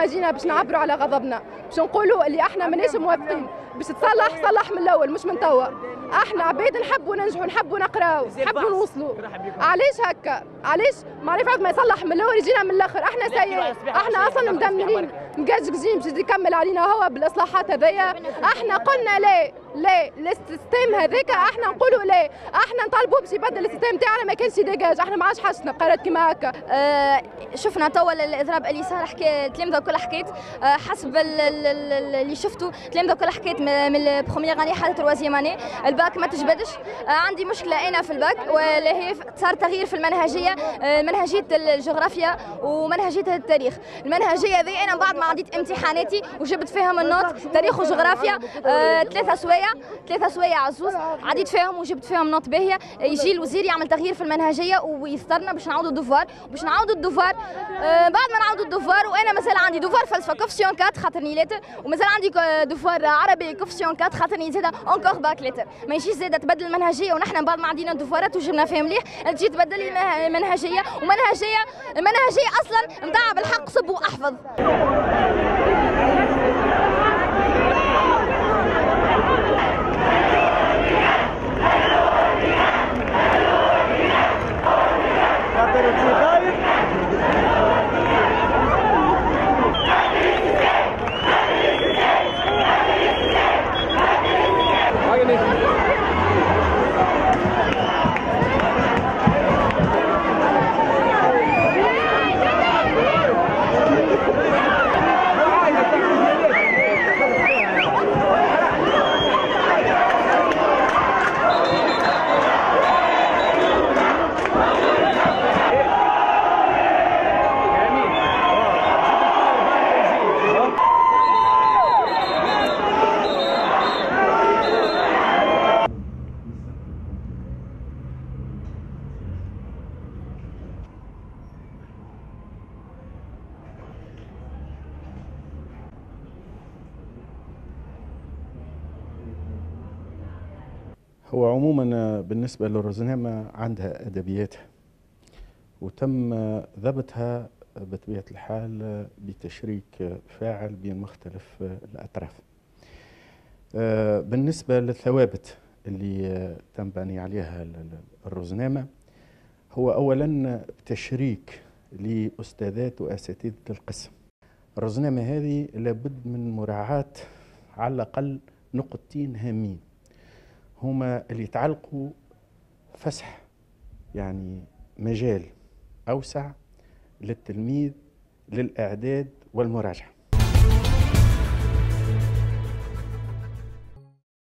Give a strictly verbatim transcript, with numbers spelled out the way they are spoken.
جينا باش نعبروا على غضبنا، باش نقولوا اللي احنا ماناش موافقين، باش تصلح صلح من الاول مش من توا. احنا عباد نحبوا ننجحوا، نحبوا نقراو، نحبوا نوصلوا. علاش هكا؟ علاش معرفة ما يصلح من الاول يجينا من الاخر؟ احنا سيئين، احنا اصلا مدمرين مقجقجين باش يكمل علينا هو بالاصلاحات هذيا. احنا قلنا لا لا للسيستم هذاك، احنا نقولوا لا، احنا نطالبوا باش يبدل السيستم تاعنا ما كانش ديجاج، احنا ما عادش حاجتنا قرارات كيما هكا. اه شفنا توا الاضراب اللي صار، حكى التلامذه الكل حكيت اه حسب اللي شفتوا التلامذه الكل حكيت من البروميير اني حتى تروازيام اني الباك ما تجبدش. اه عندي مشكله انا في الباك واللي هي صار تغيير في المنهجيه، اه منهجيه الجغرافيا ومنهجيه التاريخ. المنهجيه ذي انا بعد ما عديت امتحاناتي وجبت فيهم النوت تاريخ وجغرافيا اه ثلاثه سوايع ثلاثه سوايع عزوز، عديت فيهم وجبت فيهم نوت باهيه. يجي الوزير يعمل تغيير في المنهجيه ويسترنا باش نعاودوا الدوفوار وباش نعاودوا الدوفوار. آه بعد ما نعاودوا الدوفوار وانا مازال عندي دوفوار فلسفه كوفسيون أربعة خاطرني لاتر، ومازال عندي دوفوار عربي كوفسيون أربعة خاطرني زاده اونكور باك لاتر. ما يجيش زاده تبدل المنهجيه ونحن بعد ما عندنا الدوفوارات وجبنا فيهم مليح تجي تبدل لي منهجيه، ومنهجيه المنهجيه اصلا نتاع بالحق صب واحفظ. هو عموما بالنسبة للروزنامة عندها أدبياتها وتم ضبطها بطبيعة الحال بتشريك فاعل بين مختلف الأطراف. بالنسبة للثوابت اللي تم بني عليها الروزنامة، هو أولا تشريك لأستاذات وأساتذة القسم. الروزنامة هذه لابد من مراعاة على الأقل نقطتين هامين، هما اللي يتعلقوا فسح يعني مجال أوسع للتلميذ للإعداد والمراجعة.